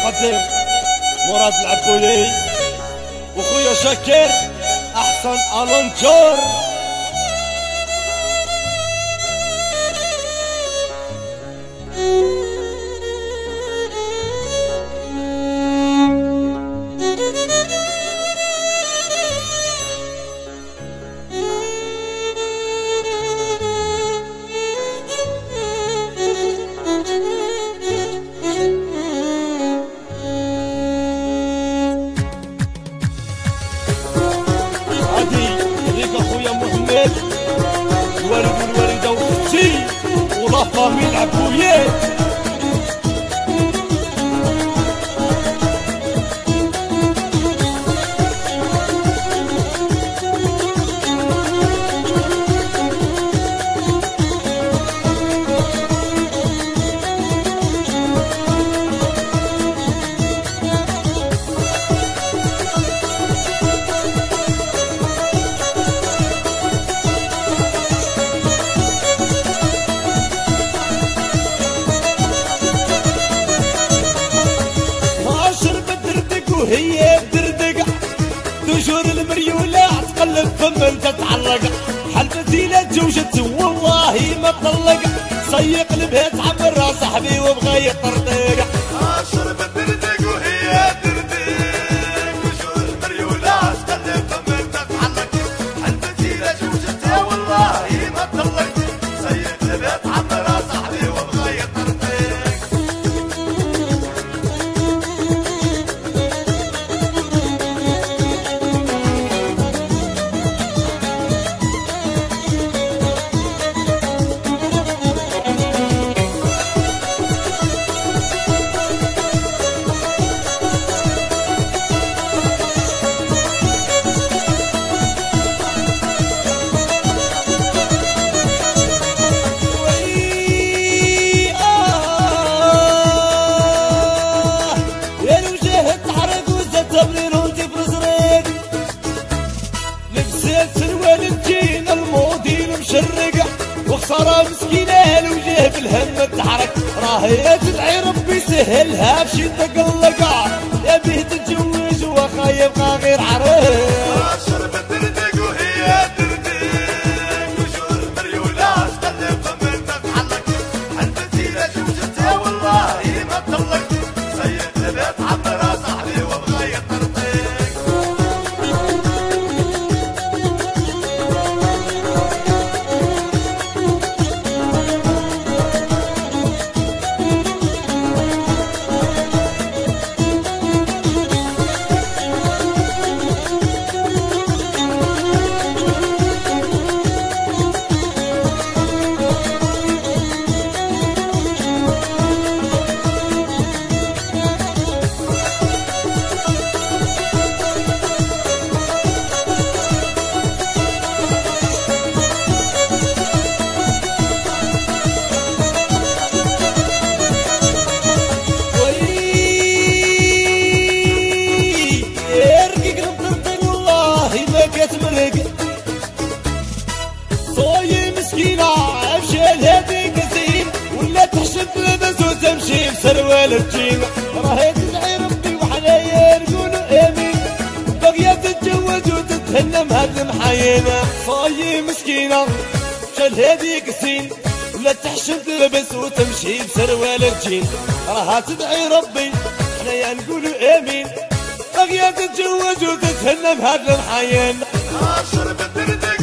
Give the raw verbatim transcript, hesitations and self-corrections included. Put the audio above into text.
يقدم مراد العبويي وخويا شاكر احسن الونجور. الوالد والوالدة وختي ولا فامي العبويات. وهي بتردق تجور المريولة تقلب فمن تتعلق حلفتي لا تجوجت والله ما تطلق صيق لبها تعمر صاحبي وبغى يطردق. شربت تردق وهي بتردق تجور المريولة تقلب فمن تتعلق حلفتي لا تجوجت والله ما تطلق صيق لبها تعمر صاحبي وبغى يطردق. مشرقة وخسارة مسكينة الوجه بالهم تحرك راهي تدعي ربي سهلها بشي تقلقة يا بيه تتجوز وخا يبقى غير عرق. شربت تردق وهي تردق وجور مريولة تقلب فمن تتعلق حلفتي لا جوجتها والله ما تطلق سيد لبيت عمرها صاحبي وبغى يطردق. صوي مسكينة عفشال هذيك زين ولا تحشد لبس وتمشي بسروال الجين راهي تدعي ربي وحنايا نقولوا امين باغية تتجوز وتتهنى بهاد المحاينة. صوي مسكينة عفشال هذيك زين ولا تحشد لبس وتمشي بسروال الجين راها تدعي ربي حنايا نقولوا امين باغية تتجوز وتتهنى بهاد المحاينة. شربت تردق